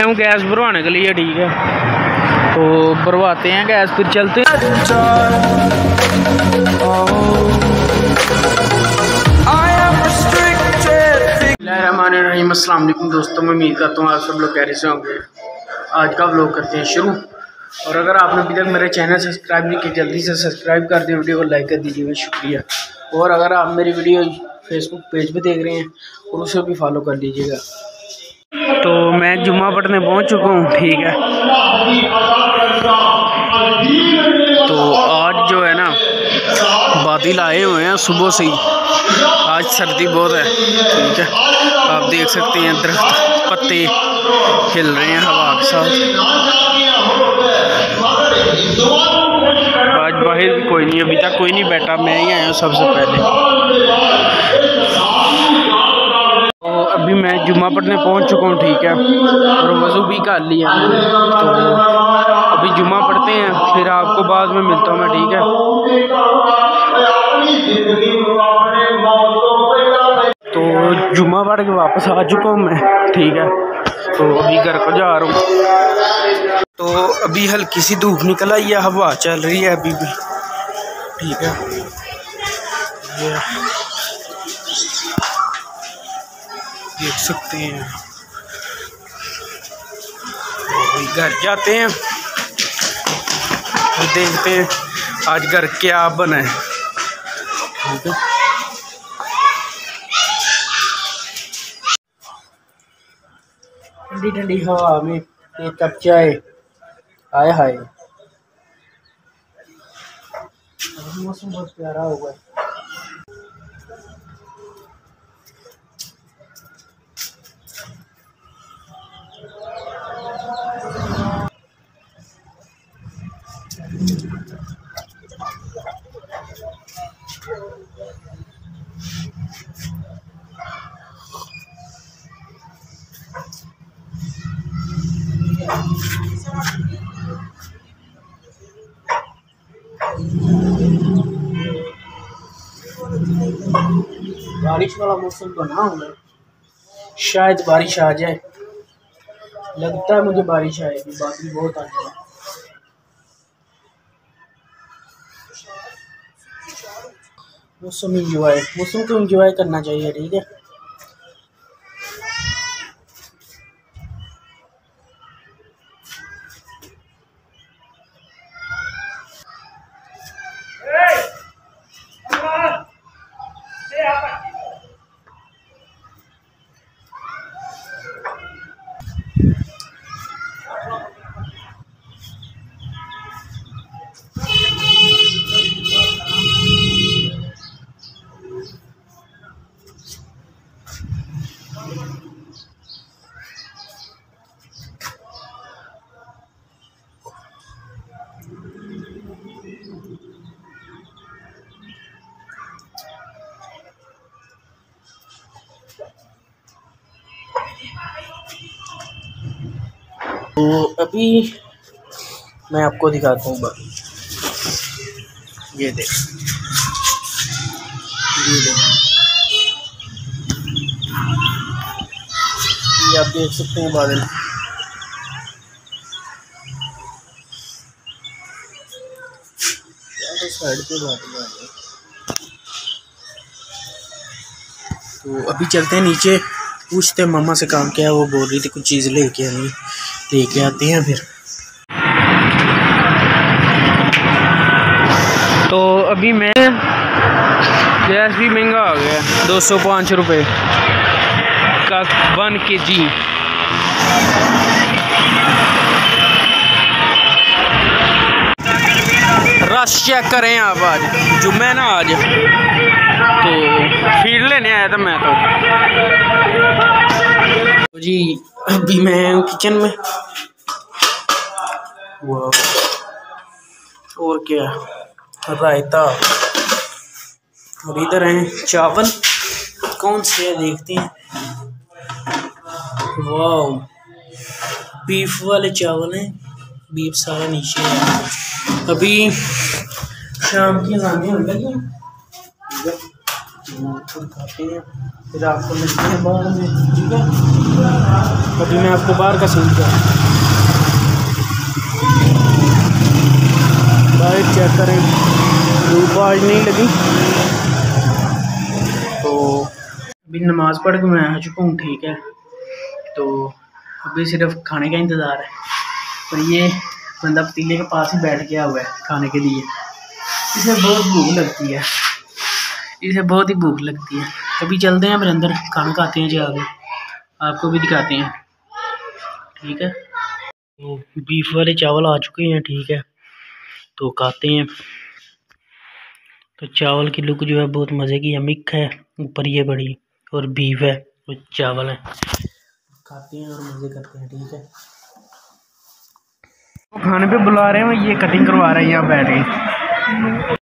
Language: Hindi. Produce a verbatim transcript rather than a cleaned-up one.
हूँ गैस भरवाने के लिए, ठीक है। तो भरवाते हैं गैस, फिर चलते हैं। बिस्मिल्लाहिर्रहमानिर्रहीम, अस्सलाम वालेकुम दोस्तों, मैं उम्मीद करता हूँ आप सब लोग कैसे से होंगे। आज का व्लॉग करते हैं शुरू। और अगर आपने अभी तक मेरे चैनल सब्सक्राइब नहीं किया, जल्दी से सब्सक्राइब कर दें, वीडियो को लाइक कर दीजिएगा, शुक्रिया। और अगर आप मेरी वीडियो फेसबुक पेज पे देख रहे हैं और उसे भी फॉलो कर लीजिएगा। तो मैं जुम्मा पढ़ने पहुंच चुका हूं, ठीक है। तो आज जो है ना बादल आए हुए हैं सुबह से ही, आज सर्दी बहुत है, ठीक है। आप देख सकते हैं दरख्त पत्ते हिल रहे हैं हवा के साथ। आज बाहर भी कोई नहीं, अभी तक कोई नहीं बैठा, मैं ही आया हूँ सबसे पहले। तो अभी मैं जुम्मा पढ़ने पहुँच चुका हूँ, ठीक है। और वज़ू भी कर लिया, तो अभी जुम्मा पढ़ते हैं, फिर आपको बाद में मिलता हूँ मैं, ठीक है। तो जुम्मा पढ़ के वापस आ चुका हूँ मैं, ठीक है। तो अभी घर को जा रहा हूँ। तो अभी हल्की सी धूप निकल आई है, हवा चल रही है अभी भी, ठीक है। ये देख सकते हैं। अभी घर जाते हैं, तो देखते हैं आज घर क्या बना है, ठीक है। ठंडी ठंडी हवा में एक कप चाय, आए हाय, मौसम बहुत प्यारा होगा। बारिश वाला मौसम बना हुआ है, शायद बारिश आ जाए, लगता है मुझे बारिश आएगी, बादल बहुत आ जाए। मौसम इंजॉय मौसम को इंजॉय करना चाहिए, ठीक है। तो अभी मैं आपको दिखाता हूँ, ये देख, ये देख, ये आप देख सकते हैं बादल। साइड पे बादल आ गए। तो अभी चलते हैं नीचे, पूछते हैं मम्मा से काम क्या है, वो बोल रही थी कुछ चीज़ लेके आनी, लेके आते हैं फिर। तो अभी मैं गैस भी महंगा आ गया, दो सौ पाँच रुपये का वन के जी। रश चेक करें आप, आज जुम्मे ना आज, तो फीड लेने आया था मैं। तो जी अभी मैं हूँ किचन में, वाह, और क्या, रायता, और इधर हैं चावल, कौन से है देखते हैं। वाह, बीफ वाले चावल हैं, बीफ सारा नीचे है। अभी शाम की खाने होने लगी, फिर खाते हैं, फिर आपको मिलते हैं बाहर में, ठीक है। अभी मैं आपको बाहर का सीन दिखा, बाहर चेक करें, धूप आज नहीं लगी। तो अभी नमाज़ पढ़ के मैं आ चुका हूँ, ठीक है। तो अभी सिर्फ खाने का इंतज़ार है। तो ये बंदा पतीले के पास ही बैठ गया हुआ है खाने के लिए। इसे बहुत भूख लगती है, इसे बहुत ही भूख लगती है। अभी चलते हैं फिर अंदर, खाना खाते हैं जाके, आपको भी दिखाते हैं, ठीक है। तो बीफ वाले चावल आ चुके हैं, ठीक है। तो खाते हैं। तो चावल की लुक जो है बहुत मज़े की है, मिक्स है, ऊपर ये बड़ी और बीफ है और चावल है। खाते हैं और मज़े करते हैं, ठीक है। तो खाने पे बुला रहे हैं, ये कटिंग करवा रहे हैं यहाँ बैठ के।